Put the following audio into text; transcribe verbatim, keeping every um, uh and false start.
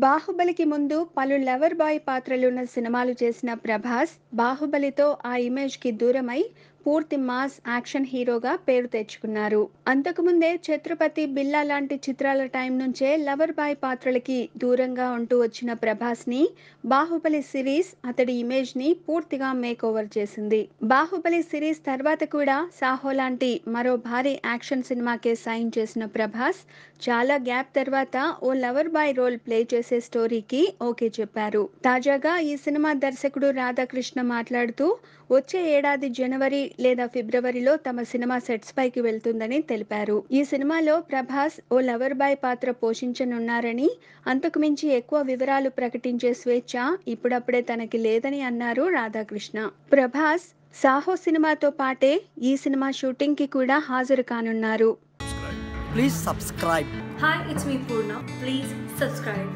బాహుబలికి ముందు పలు lover boy పాత్రలున్న సినిమాలు చేసిన ప్రభాస్ బాహుబలితో ఆ ఇమేజ్‌కి దూరమై పూర్తి మాస్ యాక్షన్ హీరోగా పేరు తెచ్చుకున్నారు. అంతకుముందే 'ఛత్రపతి', 'బిల్లా' లాంటి చిత్రాల టైం నుంచే లవర్ బాయ్ పాత్రలకి దూరంగా ఉంటూ వచ్చిన ప్రభాస్‌ని 'బాహుబలి' సిరీస్ అతడి ఇమేజ్‌ని పూర్తిగా మేకోవర్ చేసింది. 'బాహుబలి' సిరీస్ తర్వాత కూడా 'సాహో' లాంటి మరో భారీ యాక్షన్ సినిమాకే సైన్ చేసిన ప్రభాస్ చాలా గ్యాప్ తర్వాత ఓ లవర్ బాయ్ రోల్ ప్లే చేసే స్టోరీకి ఓకే చెప్పారు. తాజాగా ఈ సినిమా దర్శకుడు రాధాకృష్ణ మాట్లాడుతూ వచ్చే ఏడాది జనవరి లేదా ఫిబ్రవరిలో తమ సినిమా సెట్స్ పైకి వెళ్తుందని తెలిపారు. ఈ సినిమాలో ప్రభాస్ ఓ లవర్ బాయ్ పాత్ర పోషించనున్నారని, అంతకు మించి ఎక్కువ వివరాలు ప్రకటించే స్వేచ్ఛ ఇప్పుడప్పుడే తనకి లేదని అన్నారు రాధాకృష్ణ. ప్రభాస్ 'సాహో' సినిమాతో పాటే ఈ సినిమా షూటింగ్ కి కూడా హాజరు కానున్నారు. Please subscribe. Hi, it's me Purna. Please subscribe.